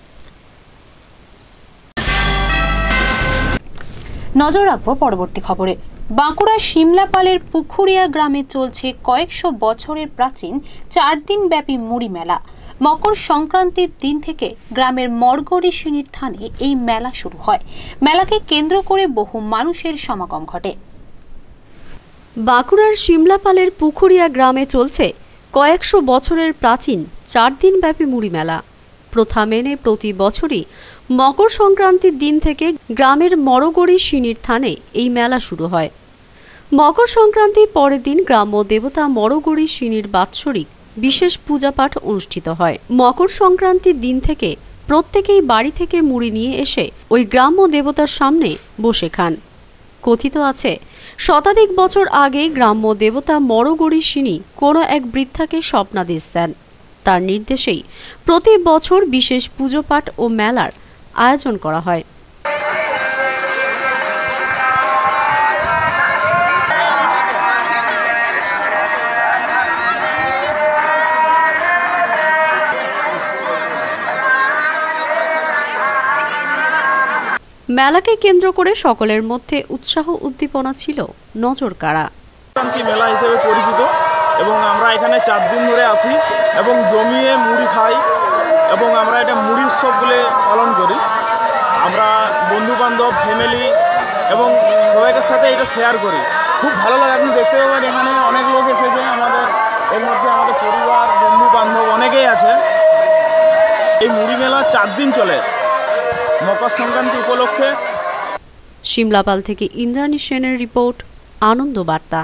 নজর রাখবো পরবর্তী খবরে। বাঁকুড়ার সিমলাপালের পুকুরিয়া গ্রামে চলছে কয়েকশো বছরের প্রাচীন চার দিন ব্যাপী মুড়ি মেলা। মকর সংক্রান্তির দিন থেকে গ্রামের মরগড়ি সিনির থানে এই মেলা শুরু হয়। মেলাকে কেন্দ্র করে বহু মানুষের সমাগম ঘটে। বাঁকুড়ার সিমলাপালের পুকুরিয়া গ্রামে চলছে কয়েকশো বছরের প্রাচীন চার দিন ব্যাপী মুড়ি মেলা। প্রথা মেনে প্রতি বছরই মকর সংক্রান্তির দিন থেকে গ্রামের মরগড়ি সিনির থানে এই মেলা শুরু হয়। মকর সংক্রান্তির পরের দিন গ্রাম্য দেবতা মরগড়ি সিনির বাৎসরিক বিশেষ পূজাপাঠ অনুষ্ঠিত হয়। মকর সংক্রান্তির দিন থেকে প্রত্যেকেই বাড়ি থেকে মুড়ি নিয়ে এসে ওই গ্রাম্য দেবতার সামনে বসে খান। কথিত আছে, শতাধিক বছর আগে গ্রাম্য দেবতা মরগড়ি সিনি কোনো এক বৃদ্ধাকে স্বপ্নাদেশ দেন। তার নির্দেশেই প্রতি বছর বিশেষ পুজোপাঠ ও মেলার আয়োজন করা হয়। মেলাকে কেন্দ্র করে সকলের মধ্যে উৎসাহ উদ্দীপনা ছিল নজর কাড়া। সংক্রান্তি মেলা হিসেবে পরিচিত এবং আমরা এখানে চার দিন ধরে আসি এবং জমিয়ে মুড়ি খাই এবং আমরা এটা মুড়ি উৎসব বলে পালন করি। আমরা বন্ধু বান্ধব ফ্যামিলি এবং সবাইকার সাথে এটা শেয়ার করি। খুব ভালো লাগে। আপনি দেখতে পাবেন এখানে অনেক লোক এসেছে, আমাদের এর মধ্যে আমাদের পরিবার বন্ধু বান্ধব অনেকেই আছে। এই মুড়ি মেলা চার দিন চলে মকর সংক্রান্তি উপলক্ষে। সিমলাপাল থেকে ইন্দ্রাণী সেনের রিপোর্ট, আনন্দ বার্তা।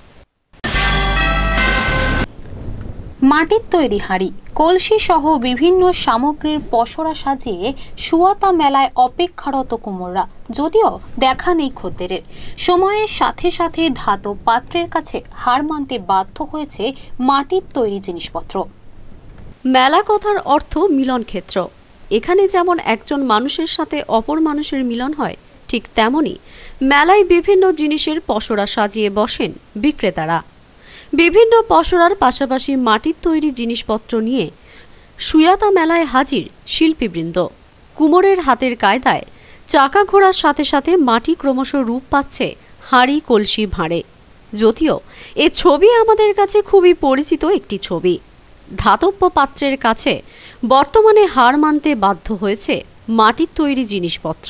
মাটির তৈরি হাঁড়ি, কলসি সহ বিভিন্ন সামগ্রীর পসরা সাজিয়ে সুয়াতা মেলায় অপেক্ষারত কুমোররা, যদিও দেখা নেই খদ্দেরের। সময়ের সাথে সাথে ধাতব পাত্রের কাছে হার মানতে বাধ্য হয়েছে মাটির তৈরি জিনিসপত্র। মেলা কথার অর্থ মিলন ক্ষেত্র। এখানে যেমন একজন মানুষের সাথে অপর মানুষের মিলন হয়, ঠিক তেমনি মেলায় বিভিন্ন জিনিসের পসরা সাজিয়ে বসেন বিক্রেতারা। বিভিন্ন পসরার পাশাপাশি মাটির তৈরি জিনিসপত্র নিয়ে সুয়াতা মেলায় হাজির শিল্পীবৃন্দ। কুমোরের হাতের কায়দায় চাকা ঘোড়ার সাথে সাথে মাটি ক্রমশ রূপ পাচ্ছে হাঁড়ি, কলসি, ভাঁড়ে। যদিও এ ছবি আমাদের কাছে খুবই পরিচিত একটি ছবি। ধাতব্য পাত্রের কাছে বর্তমানে হার মানতে বাধ্য হয়েছে মাটির তৈরি জিনিসপত্র।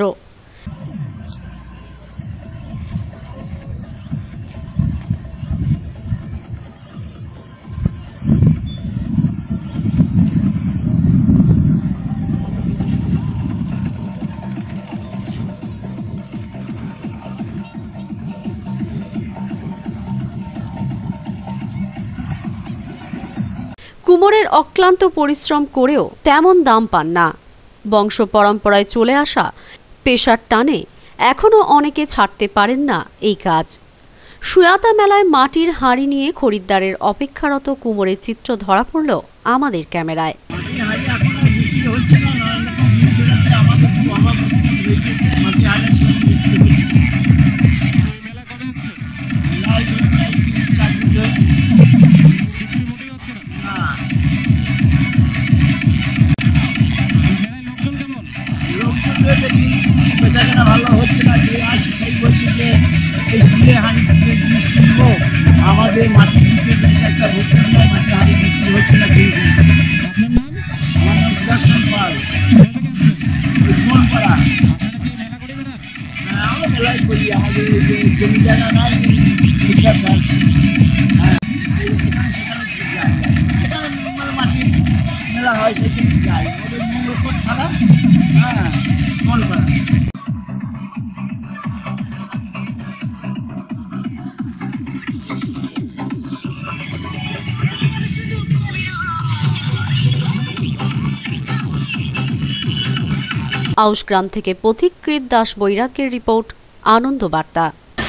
কুমোরের অক্লান্ত পরিশ্রম করেও তেমন দাম পান না। বংশ পরম্পরায় চলে আসা পেশার টানে এখনও অনেকে ছাড়তে পারেন না এই কাজ। সুয়াতা মেলায় মাটির হাঁড়ি নিয়ে খরিদ্দারের অপেক্ষারত কুমোরের চিত্র ধরা পড়ল আমাদের ক্যামেরায়। বেচাকেনা ভালো হচ্ছে না, যে আছে সেই বলছে যে স্টিলের হাঁড়ি থেকে জিনিস কিনবো, আমাদের মাটির দিকে বেশ একটা ভর্তি নয়, মাটির হাঁড়ি বিক্রি হচ্ছে না। আমার নাম সুদর্শন পাল, গোলপাড়া। হ্যাঁ, আমরা মেলাই করি, আমাদের জমি জায়গা নাই এইসব গাছ। হ্যাঁ, এখানে সেখানে যাই, সেখানে মানে মাটির মেলা হয় সেখানে যাই। আমাদের মঙ্গলকোট থানা, হ্যাঁ, গোলপাড়া। আউশগ্রাম থেকে পথিকৃত দাস বৈরাগ্যের রিপোর্ট, আনন্দ বার্তা।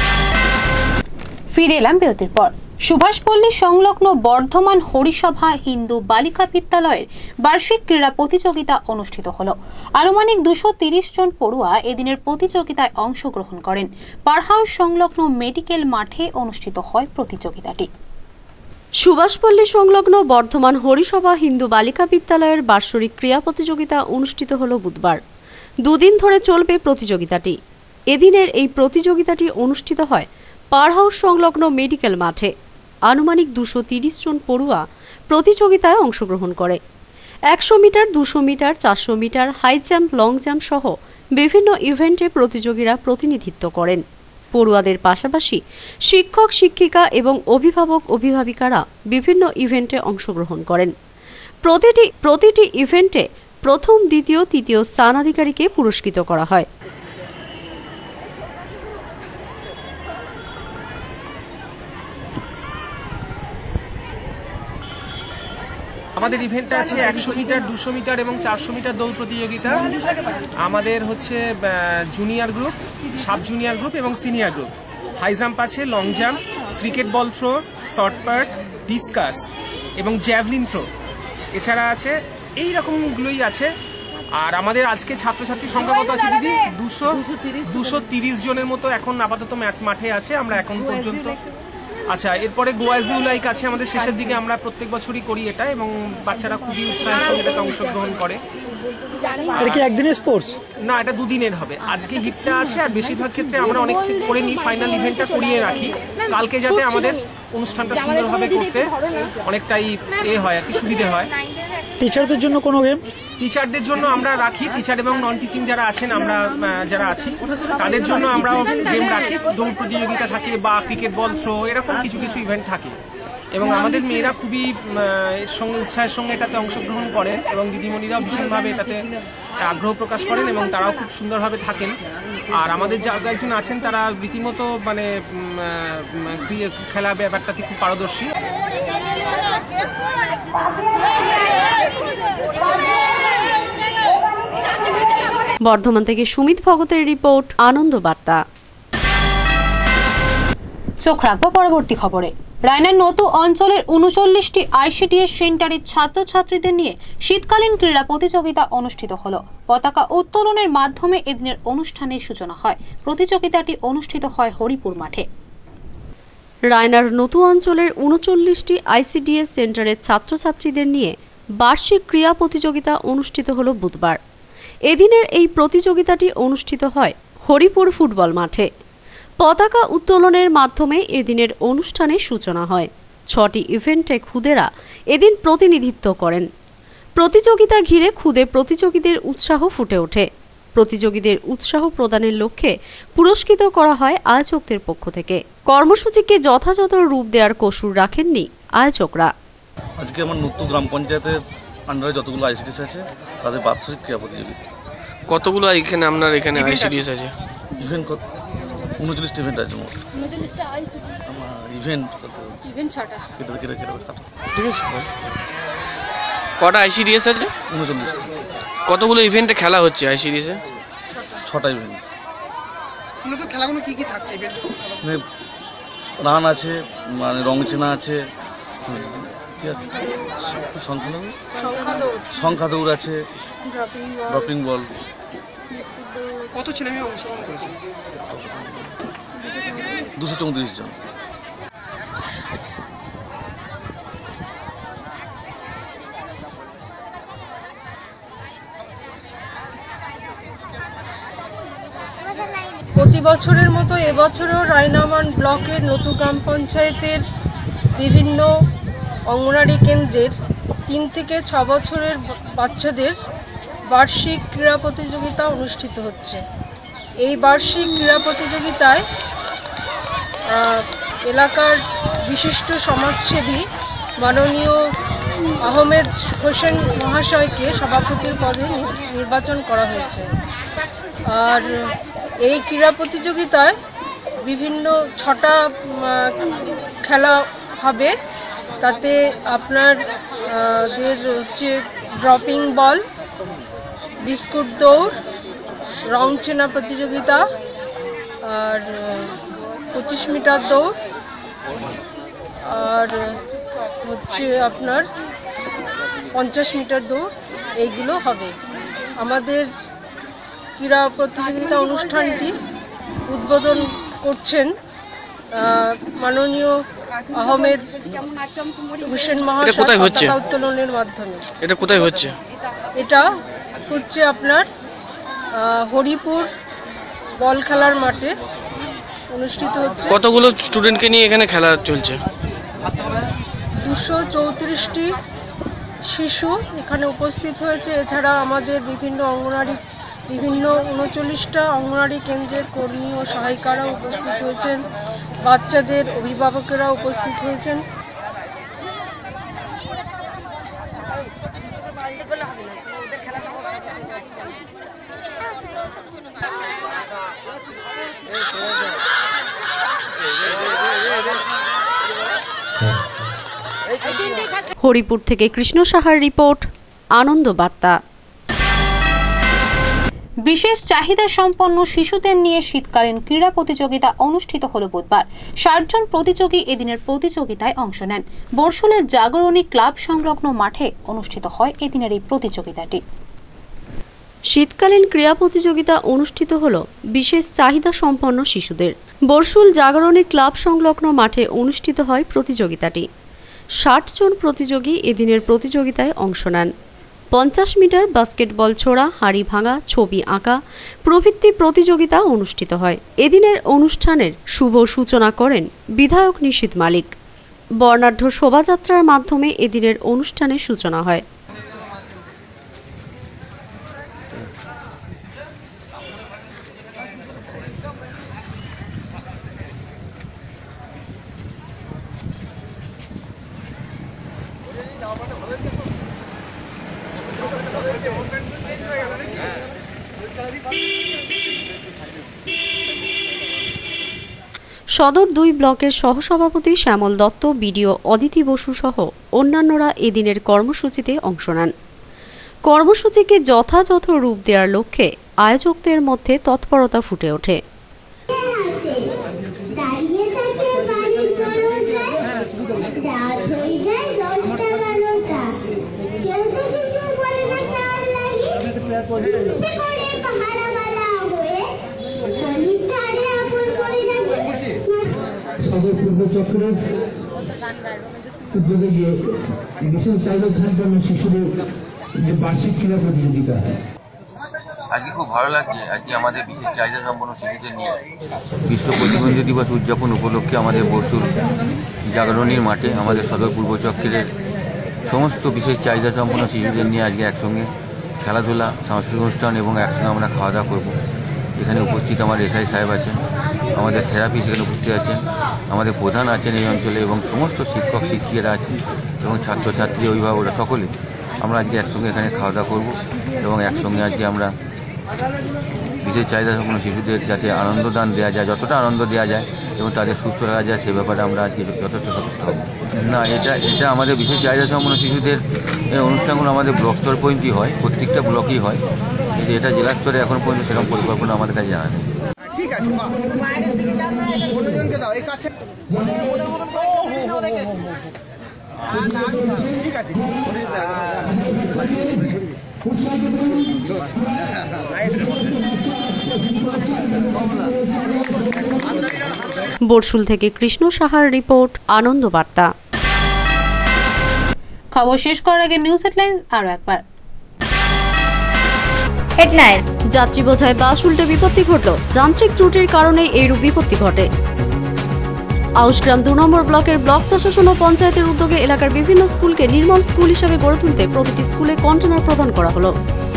ফিরে এলাম বিরতির পর। সুভাষপল্লী সংলগ্ন বর্ধমান হরিসভা হিন্দু বালিকা বিদ্যালয়ের বার্ষিক ক্রীড়া প্রতিযোগিতা অনুষ্ঠিত হল। আনুমানিক দুশো তিরিশ জন পড়ুয়া এদিনের প্রতিযোগিতায় অংশগ্রহণ করেন। পারহাউস সংলগ্ন মেডিকেল মাঠে অনুষ্ঠিত হয় প্রতিযোগিতাটি। সুভাষপল্লী সংলগ্ন বর্ধমান হরিসভা হিন্দু বালিকা বিদ্যালয়ের বার্ষিক ক্রীড়া প্রতিযোগিতা অনুষ্ঠিত হল বুধবার। দুদিন ধরে চলবে প্রতিযোগিতাটি। এদিনের এই প্রতিযোগিতাটি অনুষ্ঠিত হয় পারহাউস সংলগ্ন মেডিকেল মাঠে। আনুমানিক দুশো তিরিশ জন পড়ুয়া প্রতিযোগিতায় অংশগ্রহণ করে। একশো মিটার, দুশো মিটার, চারশো metre, high jump, long jump সহ বিভিন্ন ইভেন্টে প্রতিযোগীরা প্রতিনিধিত্ব করেন। পড়ুয়াদের পাশাপাশি শিক্ষক, শিক্ষিকা এবং অভিভাবক, অভিভাবিকারা বিভিন্ন ইভেন্টে অংশগ্রহণ করেন। প্রতিটি প্রতিটি ইভেন্টে প্রথম, দ্বিতীয়, তৃতীয় স্থানাধিকারীকে পুরস্কৃত করা হয়। আমাদের ইভেন্টটা আছে একশো মিটার, দুশো মিটার এবং চারশো মিটার দৌড় প্রতিযোগিতা। আমাদের হচ্ছে junior group, sub junior group এবং সিনিয়র গ্রুপ। হাই জাম্প আছে, long jump, cricket ball throw, shot put, discus এবং জ্যাভলিন থ্রো। এছাড়া আছে এই রকমগুলোই আছে। আর আমাদের আজকে ছাত্রছাত্রী সংখ্যা কত আছে দিদি? দুশো দুশো তিরিশ জনের মতো এখন আপাতত মাঠে আছে আমরা এখন পর্যন্ত। আচ্ছা, এরপরে গোয়াজু লাইক আছে আমাদের শেষের দিকে। আমরা প্রত্যেক বছরই করি এটা এবং বাচ্চারা খুবই উৎসাহের সঙ্গে এটাতে অংশগ্রহণ করে। এটা কি একদিনের স্পোর্টস? না, এটা দুদিনের হবে। আজকে হিটটা আছে আর বেশিরভাগ ক্ষেত্রে আমরা অনেক করে নিই, ফাইনাল ইভেন্টটা করিয়ে রাখি কালকে, যাতে আমাদের অনুষ্ঠানটা সুন্দরভাবে করতে অনেকটাই এ হয় আর কি, সুবিধে হয়। টিচারদের জন্য কোনো গেম? টিচারদের জন্য আমরা রাখি, টিচার এবং নন টিচিং যারা আছেন, আমরা যারা আছি তাদের জন্য আমরাও গেম রাখি। দৌড় প্রতিযোগিতা থাকে বা ক্রিকেট বল থ্রো, এরকম কিছু কিছু ইভেন্ট থাকে। এবং আমাদের মেয়েরা খুবই এর সঙ্গে উৎসাহের সঙ্গে এটাতে অংশগ্রহণ করে এবং দিদিমণিরাও ভীষণভাবে এটাতে আগ্রহ প্রকাশ করেন এবং তারাও খুব সুন্দরভাবে থাকেন। আর আমাদের যা একজন আছেন তারা রীতিমতো মানে খেলা ব্যাপারটাতে খুব পারদর্শী। বর্ধমান থেকে সুমিত ভগতের রিপোর্ট, আনন্দ বার্তা। চোখ রাখবো পরবর্তী খবরে। রায়নার নতু অঞ্চলের উনচল্লিশটি আইসিডিএস সেন্টারের ছাত্রছাত্রীদের নিয়ে শীতকালীন ক্রীড়া প্রতিযোগিতা অনুষ্ঠিত হলো। পতাকা উত্তোলনের মাধ্যমে এদিনের অনুষ্ঠানের সূচনা হয়। প্রতিযোগিতাটি অনুষ্ঠিত হয় হরিপুর মাঠে। রায়নার নতু অঞ্চলের উনচল্লিশটি আইসিডিএস সেন্টারের ছাত্রছাত্রীদের নিয়ে বার্ষিক ক্রীড়া প্রতিযোগিতা অনুষ্ঠিত হলো বুধবার। এদিনের এই প্রতিযোগিতাটি অনুষ্ঠিত হয় হরিপুর ফুটবল মাঠে। পতাকা উত্তোলনের মাধ্যমে এদিনের অনুষ্ঠানের সূচনা হয়। ছটি ইভেন্টে খুদেরা এদিন প্রতিনিধিত্ব করেন। প্রতিযোগিতা ঘিরে খুদে প্রতিযোগীদের উৎসাহ ফুটে ওঠে। প্রতিযোগীদের উৎসাহ প্রদানের লক্ষ্যে পুরস্কৃত করা হয় আয়োজকদের পক্ষ থেকে। কর্মসূচিকে যথাযথ রূপ দেওয়ার কসুর রাখেননি আয়োজকরা। আজকে আমার নতু গ্রাম পঞ্চায়েতের আন্ডারে যতগুলো আইসিডিএস আছে তাদের বার্ষিক ক্রীড়া প্রতিযোগিতা। কতগুলো এখানে আপনার এখানে আইসিডিএস আছে? ইভেন্ট কত? উনচল্লিশটা ইভেন্ট আছে মোট। ইভেন্ট কত? ইভেন্ট ছটা। কেটে কেটে কেটে কাটো। ঠিক আছে। কটা আইসিডিএস আছে? উনচল্লিশটা। কতগুলো ইভেন্টে খেলা হচ্ছে আইসিডিএস এ? ছটা ইভেন্ট। মূলত খেলাগুলো কি কি থাকছে ইভেন্ট? মানে রান আছে, মানে রং চেনা আছে, সংখ্যা দৌড় আছে, ড্রপিং বল। কত ছেলে মেয়ে অংশগ্রহণ করেছে? দুশো চৌত্রিশ জন। প্রতি বছরের মতো এবছরও রায়নামান ব্লকের নতু গ্রাম পঞ্চায়েতের বিভিন্ন অঙ্গনারী কেন্দ্রের তিন থেকে ছ বছরের বাচ্চাদের বার্ষিক ক্রীড়া প্রতিযোগিতা অনুষ্ঠিত হচ্ছে। এই বার্ষিক ক্রীড়া প্রতিযোগিতায় এলাকার বিশিষ্ট সমাজসেবী মাননীয় আহমেদ হোসেন মহাশয়কে সভাপতির পদে নির্বাচন করা হয়েছে। আর এই ক্রীড়া প্রতিযোগিতায় বিভিন্ন ছটা খেলা হবে। তাতে আপনার দের হচ্ছে ড্রপিং বল, বিস্কুট দৌড়, রং চেনা প্রতিযোগিতা, আর পঁচিশ মিটার দৌড়, আর হচ্ছে আপনার পঞ্চাশ মিটার দৌড়, এইগুলো হবে। আমাদের ক্রীড়া প্রতিযোগিতা অনুষ্ঠানটি উদ্বোধন করছেন মাননীয় আহমেদ হোসেন মহাশয় পতাকা উত্তোলনের মাধ্যমে। এটা কোথায় হচ্ছে? এটা হচ্ছে আপনার হরিপুর বল খেলার মাঠে অনুষ্ঠিত হচ্ছে। কতগুলো স্টুডেন্টকে নিয়ে এখানে খেলা চলছে? দুশো চৌত্রিশটি শিশু এখানে উপস্থিত হয়েছে। এছাড়া আমাদের বিভিন্ন অঙ্গনারী বিভিন্ন উনচল্লিশটা অঙ্গনারী কেন্দ্রের কর্মী ও সহায়িকারা উপস্থিত হয়েছেন, বাচ্চাদের অভিভাবকেরা উপস্থিত হয়েছেন। হরিপুর থেকে কৃষ্ণ সাহার রিপোর্ট, আনন্দ বার্তা। বিশেষ চাহিদা সম্পন্ন শিশুদের নিয়ে শীতকালীন ক্রীড়া প্রতিযোগিতা অনুষ্ঠিত হল বুধবার। ষাট জন প্রতিযোগী এদিনের প্রতিযোগিতায় অংশ নেন। বর্ষুলের জাগরণী ক্লাব সংলগ্ন মাঠে অনুষ্ঠিত হয় এদিনের এই প্রতিযোগিতাটি। শীতকালীন ক্রীড়া প্রতিযোগিতা অনুষ্ঠিত হল বিশেষ চাহিদা সম্পন্ন শিশুদের। বর্ষুল জাগরণী ক্লাব সংলগ্ন মাঠে অনুষ্ঠিত হয় প্রতিযোগিতাটি। ষাট জন প্রতিযোগী এদিনের প্রতিযোগিতায় অংশ নেন। পঞ্চাশ মিটার বাস্কেটবল ছোড়া, হাড়ি ভাঙা, ছবি আঁকা প্রভৃতি প্রতিযোগিতা অনুষ্ঠিত হয়। এদিনের অনুষ্ঠানের শুভ সূচনা করেন বিধায়ক নিশীথ মালিক। বর্ণাঢ্য শোভাযাত্রার মাধ্যমে এদিনের অনুষ্ঠানের সূচনা হয়। সদর দুই ব্লকের সহসভাপতি শ্যামল দত্ত, বিডিও অদিতি বসু সহ অন্যান্যরা এদিনের কর্মসূচিতে অংশ নেন। কর্মসূচিকে যথাযথ রূপ দেওয়ার লক্ষ্যে আয়োজকদের মধ্যে তৎপরতা ফুটে ওঠে। সদর পূর্ব চক্রের উদ্যোগে গিয়ে বিশেষ চাহিদা সম্পন্ন শিশুদের যে বার্ষিক ক্রীড়া প্রতিযোগিতা। আজকে খুব ভালো লাগছে। আজকে আমাদের বিশেষ চাহিদা সম্পন্ন শিশুদের নিয়ে বিশ্ব প্রতিবন্ধী দিবস উদযাপন উপলক্ষে আমাদের বর্ষুল জাগরণীর মাঠে আমাদের সদর পূর্ব চক্রের সমস্ত বিশেষ চাহিদা সম্পন্ন শিশুদের নিয়ে আজকে একসঙ্গে খেলাধুলা, সাংস্কৃতিক অনুষ্ঠান এবং একসঙ্গে আমরা খাওয়া দাওয়া করবো। এখানে উপস্থিত আমার এসআই সাহেব আছেন, আমাদের থেরাপি সেখানে উপস্থিত আছেন, আমাদের প্রধান আছেন এই অঞ্চলে এবং সমস্ত শিক্ষক শিক্ষিকারা আছেন এবং ছাত্রছাত্রী অভিভাবকরা সকলে আমরা আজকে একসঙ্গে এখানে খাওয়া দাওয়া করবো এবং একসঙ্গে আজকে আমরা বিশেষ চাহিদা সম্পন্ন শিশুদের যাতে আনন্দদান দেওয়া যায়, যতটা আনন্দ দেওয়া যায় এবং তাদের সুস্থ রাখা যায় সে ব্যাপারে আমরা আজকে যথেষ্ট সচেতন হব। না, এটা এটা আমাদের বিশেষ চাহিদা সম্পন্ন শিশুদের এই অনুষ্ঠানগুলো আমাদের ব্লক স্তর পর্যন্তই হয়, প্রত্যেকটা ব্লকেই হয়, কিন্তু এটা জেলা স্তরে এখন পর্যন্ত সেরকম পরিকল্পনা আমাদের কাছে জানা নেই। ঠিক আছে, ঠিক আছে। বর্ষুল থেকে কৃষ্ণ সাহার রিপোর্ট, আনন্দ বার্তা। খবর শেষ করার আগে নিউজ হেডলাইন্স আরো একবার। হেডলাইন: যাত্রী বোঝাই বাস উল্টে বিপত্তি ঘটল। যান্ত্রিক ত্রুটির কারণে এইরূপ বিপত্তি ঘটে। আউশগ্রাম দু নম্বর ব্লকের ব্লক প্রশাসন ও পঞ্চায়েতের উদ্যোগে এলাকার বিভিন্ন স্কুলকে নির্মল স্কুল হিসেবে গড়ে তুলতে প্রতিটি স্কুলে কন্টেনার প্রদান করা হলো।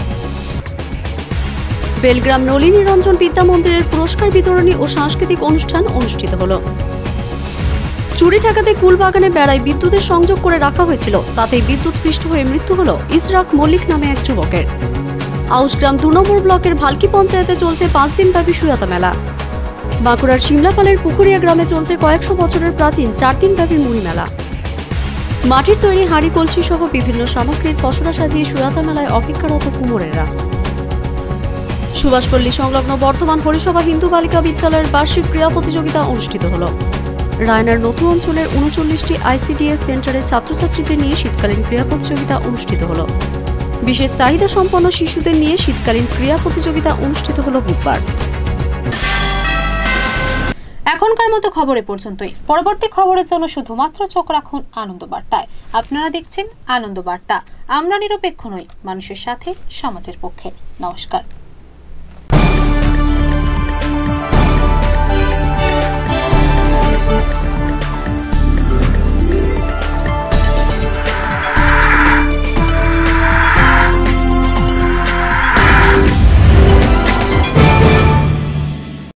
বেলগ্রাম নলিনী রঞ্জন বিদ্যা মন্দিরের পুরস্কার বিতরণী ও সাংস্কৃতিক অনুষ্ঠান অনুষ্ঠিত হলো। চুরি ঠেকাতে কুলবাগানে বেড়ায় বিদ্যুতের সংযোগ করে রাখা হয়েছিল, তাতেই বিদ্যুৎ পৃষ্ঠ হয়ে মৃত্যু হলো ইসরাক মল্লিক নামে এক যুবকের। আউশগ্রাম দু নম্বর ব্লকের ভালকি পঞ্চায়েতে চলছে পাঁচ দিন ব্যাপী সুরাতা মেলা। বাঁকুড়ার শিমলাপালের পুকুরিয়া গ্রামে চলছে কয়েকশো বছরের প্রাচীন চার দিন ব্যাপী মুড়ি মেলা। মাটির তৈরি হাঁড়ি কলসি সহ বিভিন্ন সামগ্রীর পসরা সাজিয়ে সুরাতা মেলায় অপেক্ষারত কুমোরেরা। সুভাষপল্লী সংলগ্ন বর্ধমান হরিসভা হিন্দু বালিকা বিদ্যালয়ের বার্ষিক ক্রীড়া প্রতিযোগিতা অনুষ্ঠিত হল। রায়নার নতুন অঞ্চলের উনচল্লিশটি আইসিডিএস সেন্টারের ছাত্রছাত্রীদের নিয়ে শীতকালীন ক্রীড়া প্রতিযোগিতা অনুষ্ঠিত হল। বিশেষ চাহিদা সম্পন্ন শিশুদের নিয়ে শীতকালীন ক্রীড়া প্রতিযোগিতা অনুষ্ঠিত হল বুধবার। এখনকার মতো খবর এ পর্যন্তই। পরবর্তী খবরের জন্য শুধুমাত্র চোখ রাখুন আনন্দ বার্তায়। আপনারা দেখছেন আনন্দ বার্তা। আমরা নিরপেক্ষ নই, মানুষের সাথে, সমাজের পক্ষে। নমস্কার।